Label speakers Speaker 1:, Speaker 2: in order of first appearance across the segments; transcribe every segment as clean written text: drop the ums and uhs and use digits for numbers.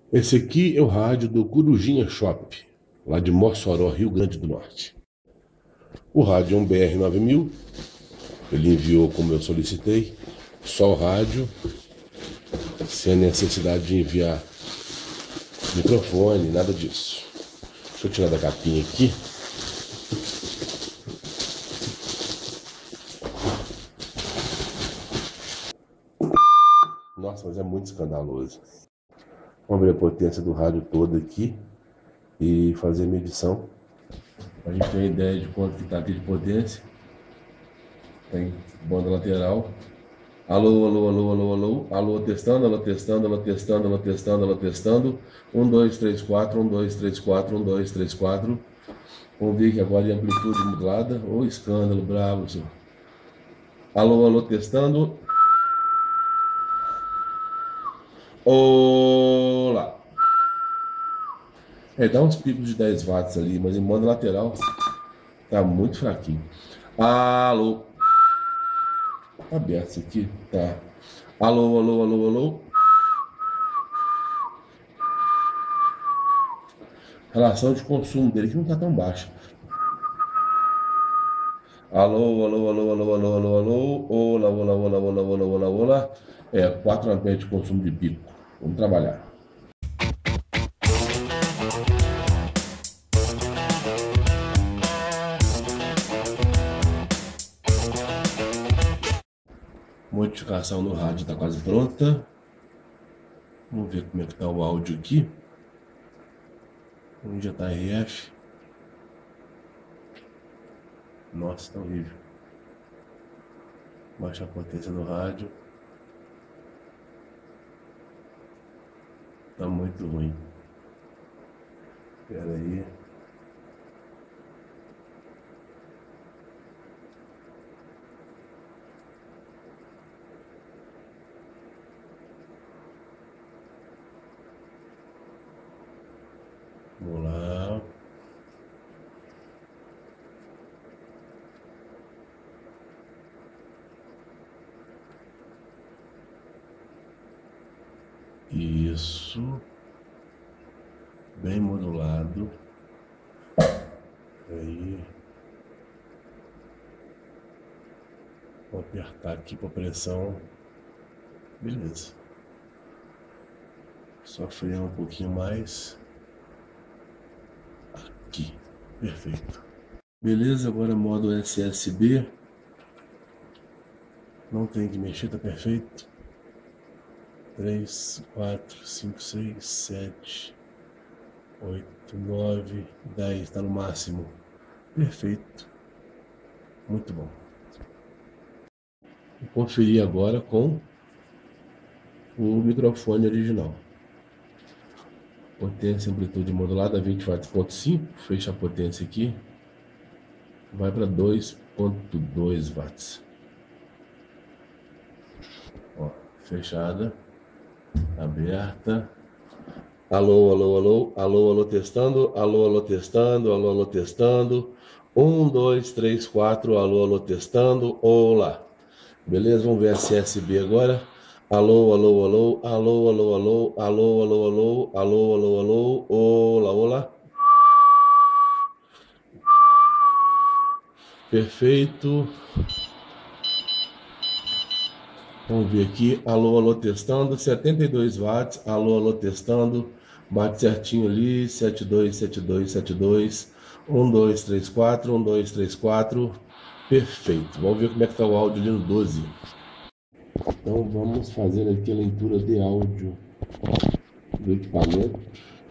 Speaker 1: Esse aqui é o rádio do Corujinha Shop, lá de Mossoró, Rio Grande do Norte. O rádio é um BR9000, ele enviou como eu solicitei, só o rádio, sem a necessidade de enviar microfone, nada disso. Deixa eu tirar da capinha aqui. Nossa, mas é muito escandaloso. Vamos ver a potência do rádio todo aqui e fazer a medição. A gente tem uma ideia de quanto que está aqui de potência. Tem banda lateral. Alô, alô, alô, alô, alô. Alô, testando, alô, testando, alô, testando, alô, testando, alô, testando. 1, 2, 3, 4, 1, 2, 3, 4, 1, 2, 3, 4. Vamos ver que agora de amplitude modulada. Ô, escândalo, bravo, senhor. Alô, alô, testando. Olá. Dá uns picos de 10 watts ali, mas em banda lateral tá muito fraquinho. Alô. Tá aberto isso aqui? Tá. Alô, alô, alô, alô. Relação de consumo dele que não tá tão baixa. Alô, alô, alô, alô, alô, alô, alô. Olá, olá, olá, olá, olá, olá, olá. 4 amperes de consumo de pico. Vamos trabalhar. Modificação no rádio está quase pronta. Vamos ver como é que está o áudio aqui. Onde já está RF. Nossa, tá horrível. Baixa a potência do rádio. Tá muito ruim. Espera aí. Vamos lá. Isso. Bem modulado. Aí. Vou apertar aqui para pressão. Beleza. Só frear um pouquinho mais. Aqui. Perfeito. Beleza, agora modo SSB. Não tem que mexer, tá perfeito. 3, 4, 5, 6, 7, 8, 9, 10, tá no máximo. Perfeito. Muito bom. Vou conferir agora com o microfone original. Potência e amplitude modulada 20 watts.5. Fecha a potência aqui. Vai para 2.2 watts. Ó, fechada. Aberta. Alô, alô, alô, alô, alô, testando, alô, alô, testando, alô, alô, testando. 1, 2, 3, 4, alô, alô, testando. Olá. Beleza? Vamos ver a SSB agora. Alô, alô, alô, alô, alô, alô, alô, alô, alô, alô, alô, alô, olá, olá. Perfeito. Vamos ver aqui. Alô, alô, testando. 72 watts. Alô, alô, testando. Bate certinho ali. 72, 72, 72. 1, 2, 3, 4. 1, 2, 3, 4. Perfeito. Vamos ver como é que está o áudio ali no 12. Então vamos fazer aqui a leitura de áudio do equipamento.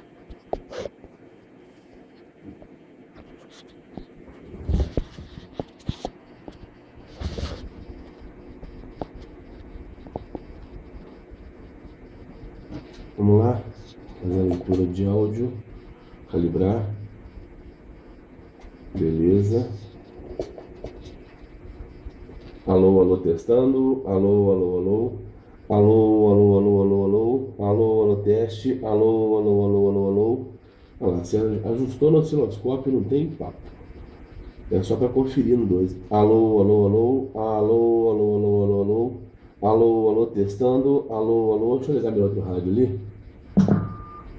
Speaker 1: Vamos lá, fazer a leitura de áudio, calibrar, beleza. Alô, alô, testando, alô, alô, alô, alô, alô, alô, alô, alô, alô, alô, teste, alô, alô, alô, alô, alô. Olha lá, você ajustou no osciloscópio, não tem papo. É só para conferir no 2. Alô, alô, alô, alô, alô, alô, alô, alô, alô, alô, testando, alô, alô. Deixa eu ligar meu outro rádio ali.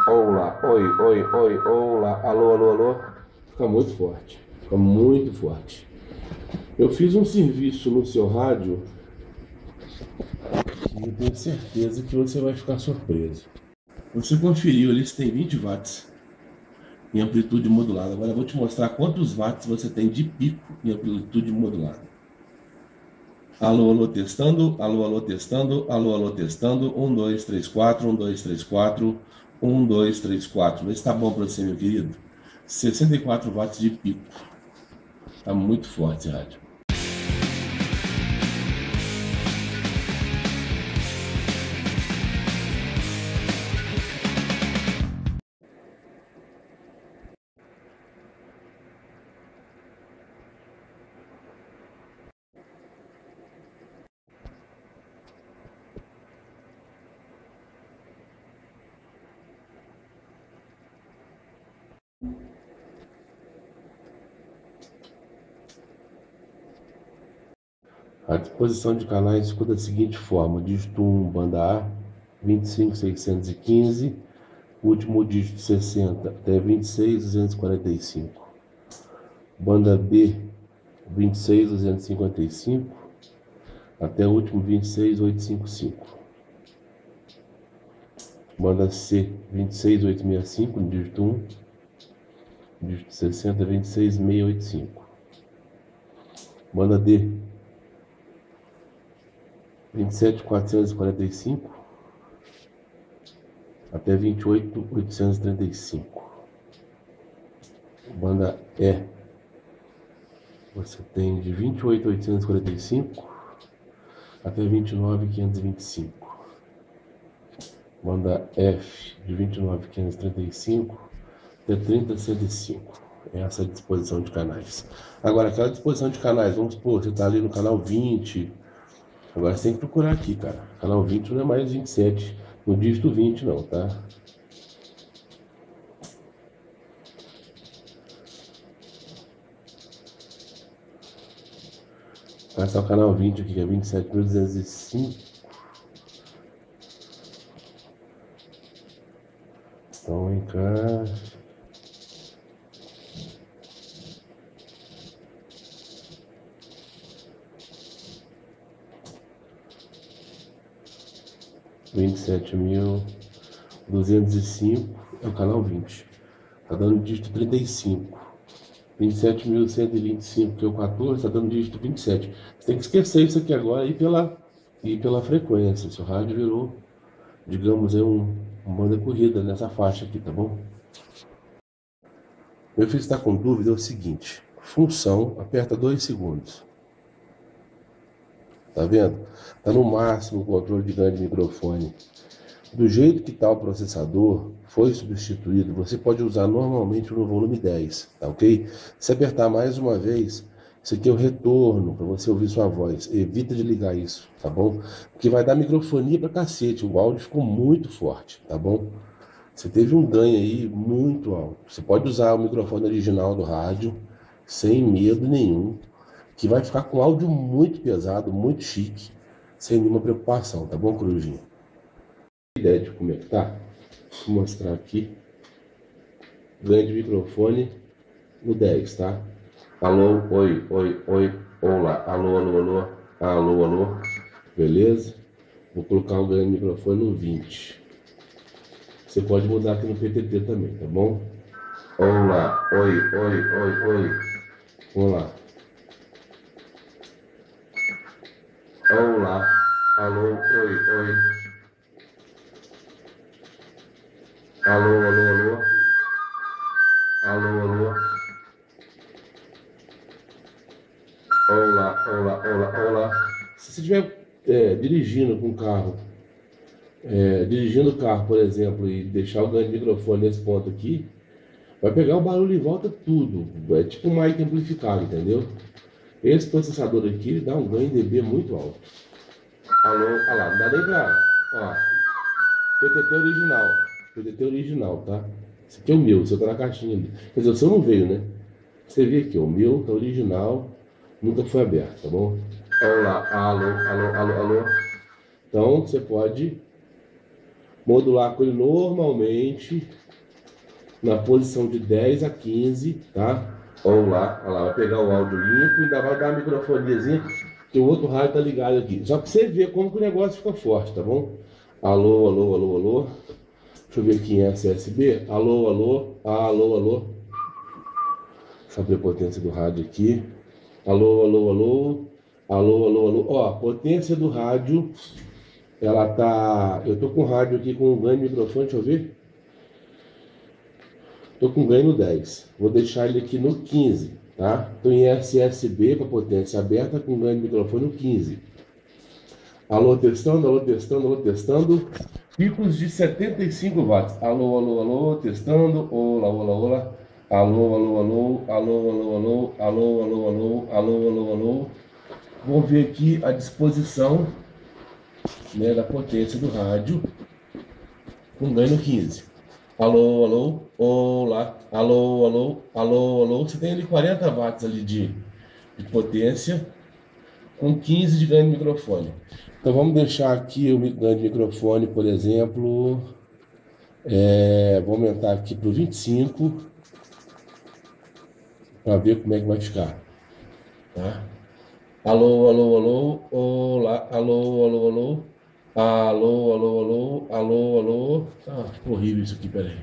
Speaker 1: Olá, oi, olá, alô. Fica muito forte, fica muito forte. Eu fiz um serviço no seu rádio e eu tenho certeza que você vai ficar surpreso. Você conferiu ali se tem 20 watts em amplitude modulada. Agora eu vou te mostrar quantos watts você tem de pico em amplitude modulada. Alô, testando, alô, testando, alô, testando, 1, 2, 3, 4, 1, 2, 3, 4, 1, 2, 3, 4. Vê se tá bom para você, meu querido. 64 watts de pico. Tá muito forte esse rádio. A disposição de canais ficou da seguinte forma: dígito 1, banda A, 25.615, último dígito 60 até 26.245. Banda B, 26.255 até o último 26.855. Banda C, 26.865, no dígito 1, dígito 60, 26.685. Banda D, 27.445 até 28.835. Banda E, você tem de 28.845 até 29.525. Banda F, de 29.535 até 30.105. Essa é a disposição de canais. Agora, aquela disposição de canais, vamos supor, você está ali no canal 20. Agora você tem que procurar aqui, cara. Canal 20 não é mais 27, no dígito 20 não, tá? Esse é o canal 20 aqui, que é 27.205. Então vem cá. R$27.205 é o canal 20. Tá dando dígito 35. 27.125, que é o 14, tá dando dígito 27. Você tem que esquecer isso aqui agora e pela frequência. Seu rádio virou, digamos, uma banda corrida nessa faixa aqui, tá bom? Meu filho está com dúvida, é o seguinte: função, aperta 2 segundos. Tá vendo? Tá no máximo o controle de ganho de microfone. Do jeito que está o processador, foi substituído, você pode usar normalmente no volume 10, tá ok? Se apertar mais uma vez, isso aqui é o retorno, para você ouvir sua voz. Evita de ligar isso, tá bom? Porque vai dar microfonia pra cacete, o áudio ficou muito forte, tá bom? Você teve um ganho aí muito alto. Você pode usar o microfone original do rádio, sem medo nenhum, que vai ficar com áudio muito pesado, muito chique, sem nenhuma preocupação, tá bom, Corujinha? Ideia de como é que tá? Vou mostrar aqui. Ganho de microfone no 10, tá? Alô, oi, olá, alô. Beleza? Vou colocar o ganho de microfone no 20. Você pode mudar aqui no PTT também, tá bom? Olá, oi. Vamos lá. Olá, alô, oi. Alô. Olá. Se você estiver dirigindo com o carro, dirigindo o carro, por exemplo, e deixar o ganho de microfone nesse ponto aqui, vai pegar o barulho em volta tudo. É tipo um mic amplificado, entendeu? Esse processador aqui ele dá um ganho de dB muito alto. Alô, olha lá, não dá nem pra... Ó, PTT original, tá? Esse aqui é o meu, o seu tá na caixinha ali. Quer dizer, o seu não veio, né? Você vê aqui, ó, o meu tá original, nunca foi aberto, tá bom? Olá, alô. Então, você pode modular com ele normalmente na posição de 10 a 15, tá? Vamos lá, olha lá, vai pegar o áudio limpo e ainda vai dar uma microfoniazinha, que o outro rádio tá ligado aqui. Só para você ver como que o negócio fica forte, tá bom? Alô, alô, alô, alô. Deixa eu ver aqui em SSB. Alô, alô, alô, alô. Deixa eu abrir a potência do rádio aqui. Alô, alô, alô. Alô, alô, alô. Ó, a potência do rádio, ela tá... Eu tô com o rádio aqui com um ganho de microfone, deixa eu ver. Tô com ganho no 10. Vou deixar ele aqui no 15, tá? Tô em SSB com a potência aberta com ganho de microfone no 15. Alô, testando, alô, testando, alô, testando. Picos de 75 watts. Alô, alô, alô, testando. Olá, olá, olá. Alô, alô, alô, alô, alô, alô, alô, alô, alô, alô, alô, alô. Vamos ver aqui a disposição, né, da potência do rádio com ganho no 15. Alô, alô, olá, alô, alô, alô, alô. Você tem ali 40 watts ali de potência com 15 de ganho de microfone. Então vamos deixar aqui o ganho de microfone, por exemplo, vou aumentar aqui para o 25 para ver como é que vai ficar, tá? Alô, alô, alô, olá, alô, alô, alô, alô, alô, alô, alô, alô. Ah, ficou horrível isso aqui, peraí.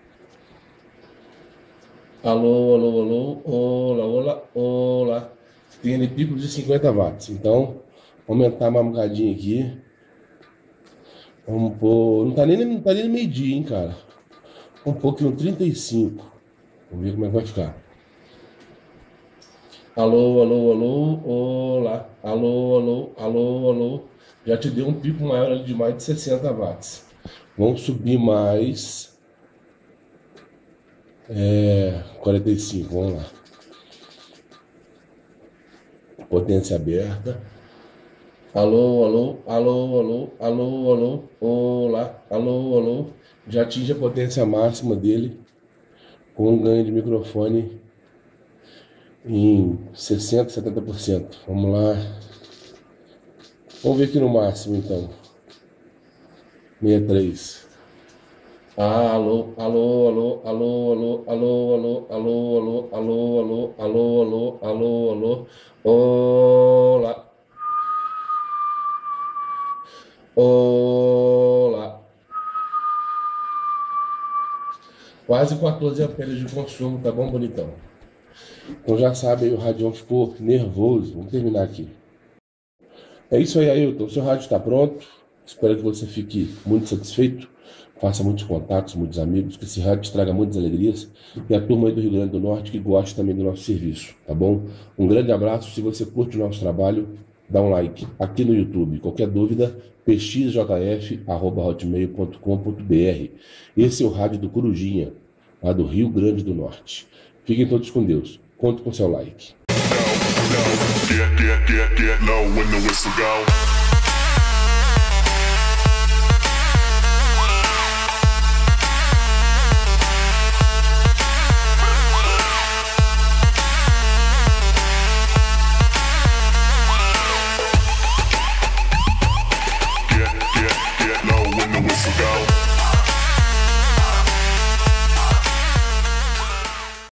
Speaker 1: Alô, alô, alô, olá, olá, olá. Tem ali picos de 50 watts, então aumentar mais um bocadinho aqui. Vamos pôr... Não tá nem no meio-dia, hein, cara. Vamos pôr aqui no 35. Vamos ver como é que vai ficar. Alô, alô, alô, olá. Alô, alô, alô, alô. Já te deu um pico maior ali de mais de 60 watts. Vamos subir mais. 45, vamos lá. Potência aberta. Alô, alô, alô, alô, alô, alô, olá, alô, alô. Já atinge a potência máxima dele com um ganho de microfone em 60%, 70%. Vamos lá. Vamos ver aqui no máximo então. 63. Alô, alô, alô, alô, alô, alô, alô, alô, alô, alô, alô, alô, alô, alô, alô, olá. Olá. Quase 14 amperes de consumo, tá bom, bonitão? Então já sabe aí, o radião ficou nervoso. Vamos terminar aqui. É isso aí, Ailton. O seu rádio está pronto. Espero que você fique muito satisfeito. Faça muitos contatos, muitos amigos, que esse rádio te traga muitas alegrias. E a turma aí do Rio Grande do Norte que gosta também do nosso serviço, tá bom? Um grande abraço. Se você curte o nosso trabalho, dá um like aqui no YouTube. Qualquer dúvida, pxjf@hotmail.com.br. Esse é o rádio do Corujinha, lá do Rio Grande do Norte. Fiquem todos com Deus. Conto com seu like.
Speaker 2: Get low when the whistle go.